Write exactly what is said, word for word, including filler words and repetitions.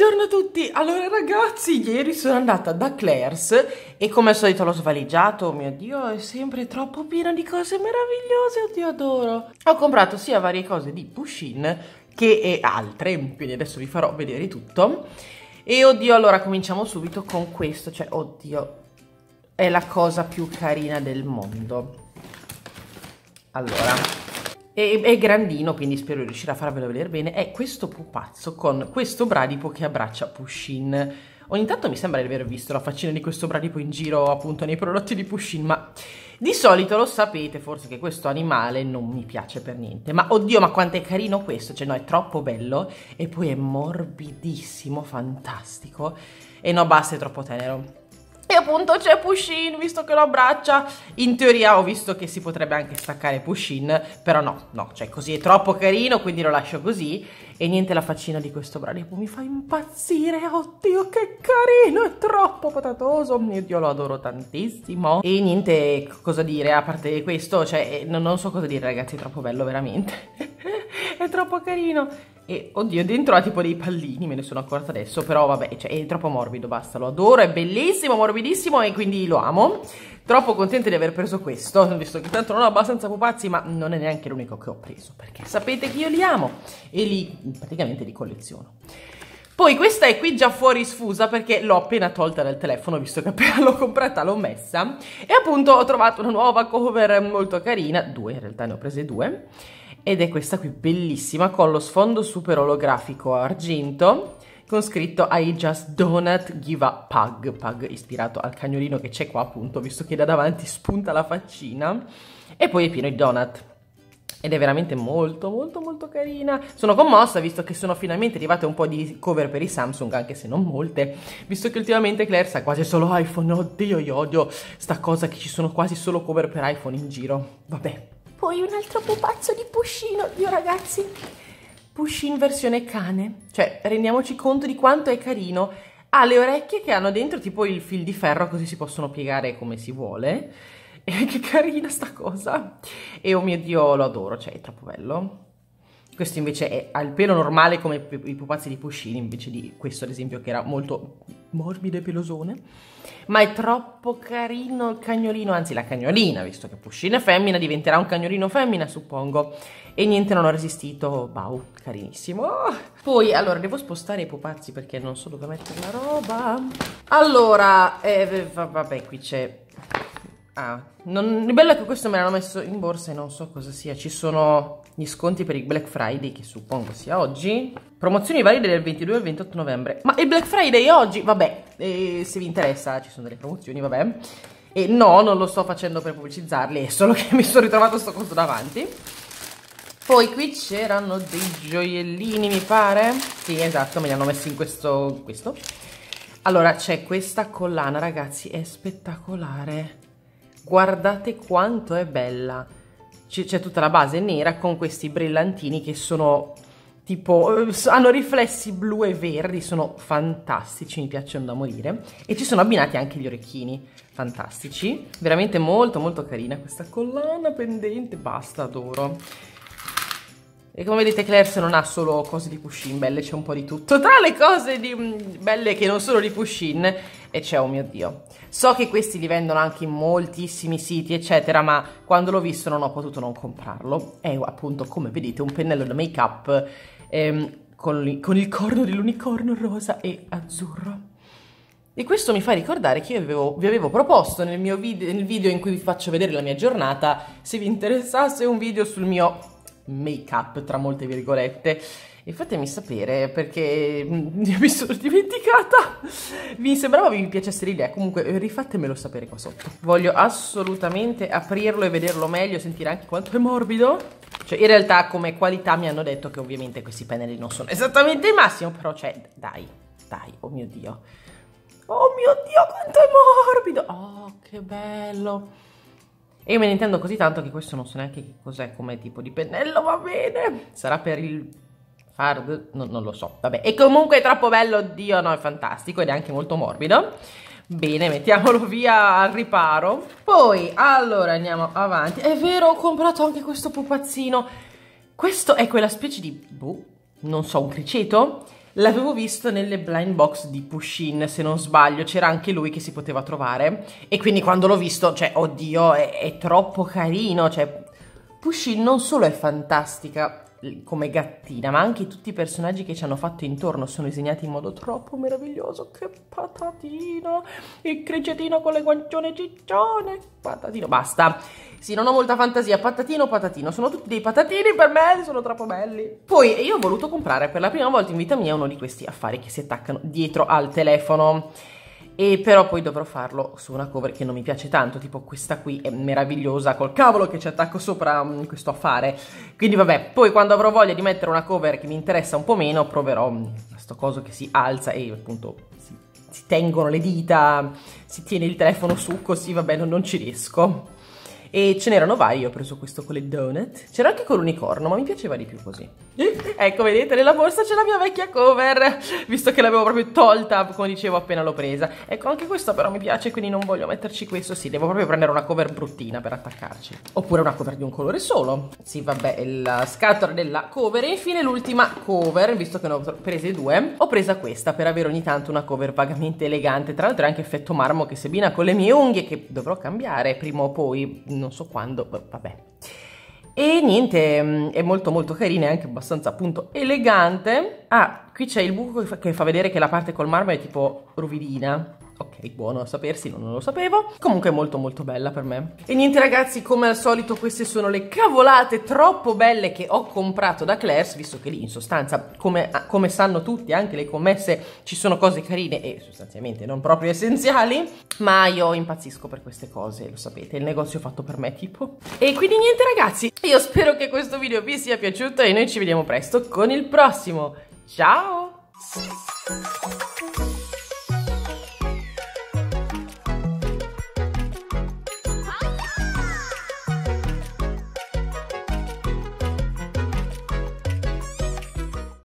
Buongiorno a tutti! Allora ragazzi, ieri sono andata da Claire's e come al solito l'ho svaligiato, oh mio Dio, è sempre troppo pieno di cose meravigliose, oddio adoro! Ho comprato sia varie cose di Pusheen che e altre, quindi adesso vi farò vedere tutto. E oddio, allora cominciamo subito con questo, cioè oddio, è la cosa più carina del mondo. Allora... È, è grandino, quindi spero di riuscire a farvelo vedere bene. È questo pupazzo con questo bradipo che abbraccia Pusheen. Ogni tanto mi sembra di aver visto la faccina di questo bradipo in giro appunto nei prodotti di Pusheen, ma di solito lo sapete forse che questo animale non mi piace per niente. Ma oddio, ma quanto è carino questo, cioè no, è troppo bello e poi è morbidissimo, fantastico. E no, basta, è troppo tenero. E appunto c'è Pusheen, visto che lo abbraccia. In teoria ho visto che si potrebbe anche staccare Pusheen, però no, no, cioè così è troppo carino, quindi lo lascio così. E niente, la faccina di questo bradipo mi fa impazzire, oddio che carino, è troppo patatoso, mio Dio, lo adoro tantissimo. E niente, cosa dire, a parte questo, cioè non, non so cosa dire ragazzi, è troppo bello veramente. È troppo carino. E oddio, dentro ha tipo dei pallini, me ne sono accorta adesso, però vabbè, cioè, è troppo morbido, basta, lo adoro, è bellissimo, morbidissimo e quindi lo amo. Troppo contenta di aver preso questo, visto che tanto non ho abbastanza pupazzi, ma non è neanche l'unico che ho preso, perché sapete che io li amo e li praticamente li colleziono. Poi questa è qui già fuori sfusa perché l'ho appena tolta dal telefono, visto che appena l'ho comprata l'ho messa. E appunto ho trovato una nuova cover molto carina, due in realtà, ne ho prese due. Ed è questa qui bellissima con lo sfondo super olografico argento con scritto I just donut give a pug, pug ispirato al cagnolino che c'è qua appunto, visto che da davanti spunta la faccina. E poi è pieno di donut ed è veramente molto molto molto carina. Sono commossa visto che sono finalmente arrivate un po' di cover per i Samsung, anche se non molte, visto che ultimamente Claire's ha quasi solo iPhone. Oddio, io odio sta cosa che ci sono quasi solo cover per iPhone in giro, vabbè. Poi un altro pupazzo di Pusheen, oddio ragazzi, Pusheen versione cane, cioè rendiamoci conto di quanto è carino. Ha le orecchie che hanno dentro tipo il fil di ferro, così si possono piegare come si vuole, e che carina sta cosa, e oh mio Dio lo adoro, cioè è troppo bello. Questo invece è, ha il pelo normale come i pupazzi di Pusheen, invece di questo ad esempio che era molto morbido e pelosone. Ma è troppo carino il cagnolino, anzi la cagnolina, visto che Pusheen è femmina, diventerà un cagnolino femmina suppongo. E niente, non ho resistito, wow, carinissimo. Poi, allora, devo spostare i pupazzi perché non so dove mettere la roba. Allora, eh, vabbè, qui c'è... Ah, non... il bello è che questo me l'hanno messo in borsa e non so cosa sia. Ci sono gli sconti per il Black Friday, che suppongo sia oggi. Promozioni valide del ventidue al ventotto novembre. Ma il Black Friday è oggi? Vabbè, eh, se vi interessa ci sono delle promozioni, vabbè. E no, non lo sto facendo per pubblicizzarli, è solo che mi sono ritrovato sto coso davanti. Poi qui c'erano dei gioiellini, mi pare. Sì, esatto, me li hanno messi in questo... questo. Allora, c'è questa collana, ragazzi, è spettacolare. Guardate quanto è bella. C'è tutta la base nera con questi brillantini che sono tipo, hanno riflessi blu e verdi, sono fantastici, mi piacciono da morire. E ci sono abbinati anche gli orecchini, fantastici. Veramente molto molto carina questa collana pendente, basta, adoro. E come vedete Claire's non ha solo cose di Pusheen belle, c'è un po' di tutto. Tra le cose di, belle che non sono di Pusheen, e c'è, oh mio Dio. So che questi li vendono anche in moltissimi siti, eccetera, ma quando l'ho visto non ho potuto non comprarlo. È appunto, come vedete, un pennello da make up ehm, con, con il corno dell'unicorno rosa e azzurro. E questo mi fa ricordare che io avevo, vi avevo proposto nel mio video, nel video in cui vi faccio vedere la mia giornata, se vi interessasse un video sul mio make up tra molte virgolette, e fatemi sapere perché mi sono dimenticata, mi sembrava vi piacesse l'idea. Comunque rifatemelo sapere qua sotto, voglio assolutamente aprirlo e vederlo meglio, sentire anche quanto è morbido. Cioè in realtà come qualità mi hanno detto che ovviamente questi pennelli non sono esattamente il massimo, però cioè dai, dai, oh mio Dio, oh mio Dio quanto è morbido, oh che bello. E io me ne intendo così tanto che questo non so neanche che cos'è come tipo di pennello, va bene. Sarà per il hard? No, non lo so, vabbè. E comunque è troppo bello, oddio, no, è fantastico ed è anche molto morbido. Bene, mettiamolo via al riparo. Poi, allora, andiamo avanti. È vero, ho comprato anche questo pupazzino. Questo è quella specie di, boh, non so, un criceto? L'avevo visto nelle blind box di Pusheen, se non sbaglio, c'era anche lui che si poteva trovare, e quindi quando l'ho visto, cioè, oddio, è, è troppo carino, cioè, Pusheen non solo è fantastica come gattina, ma anche tutti i personaggi che ci hanno fatto intorno sono disegnati in modo troppo meraviglioso. Che patatino, il crigetino con le guancione ciccione, patatino, basta. Sì, non ho molta fantasia, patatino, patatino, sono tutti dei patatini per me, sono troppo belli. Poi io ho voluto comprare per la prima volta in vita mia uno di questi affari che si attaccano dietro al telefono. E però poi dovrò farlo su una cover che non mi piace tanto, tipo questa qui è meravigliosa col cavolo che ci attacco sopra um, questo affare. Quindi vabbè, poi quando avrò voglia di mettere una cover che mi interessa un po' meno, proverò um, questo coso che si alza e appunto si, si tengono le dita, si tiene il telefono su, così vabbè non, non ci riesco. E ce n'erano vari, io ho preso questo con le donut. C'era anche con l'unicorno, ma mi piaceva di più così. Ecco, vedete, nella borsa c'è la mia vecchia cover, visto che l'avevo proprio tolta, come dicevo, appena l'ho presa. Ecco, anche questo però mi piace, quindi non voglio metterci questo. Sì, devo proprio prendere una cover bruttina per attaccarci. Oppure una cover di un colore solo. Sì, vabbè, la scatola della cover. E infine l'ultima cover, visto che ne ho prese due, ho presa questa per avere ogni tanto una cover vagamente elegante. Tra l'altro è anche effetto marmo che si abbina con le mie unghie, che dovrò cambiare prima o poi, non so quando, vabbè. E niente, è molto molto carina e anche abbastanza appunto elegante. Ah, qui c'è il buco che fa, che fa vedere che la parte col marmo è tipo ruvidina. Ok, buono a sapersi, non lo sapevo. Comunque è molto molto bella per me. E niente ragazzi, come al solito queste sono le cavolate troppo belle che ho comprato da Claire's, visto che lì in sostanza, come, come sanno tutti, anche le commesse, ci sono cose carine e sostanzialmente non proprio essenziali. Ma io impazzisco per queste cose, lo sapete, il negozio è fatto per me tipo. E quindi niente ragazzi, io spero che questo video vi sia piaciuto e noi ci vediamo presto con il prossimo. Ciao!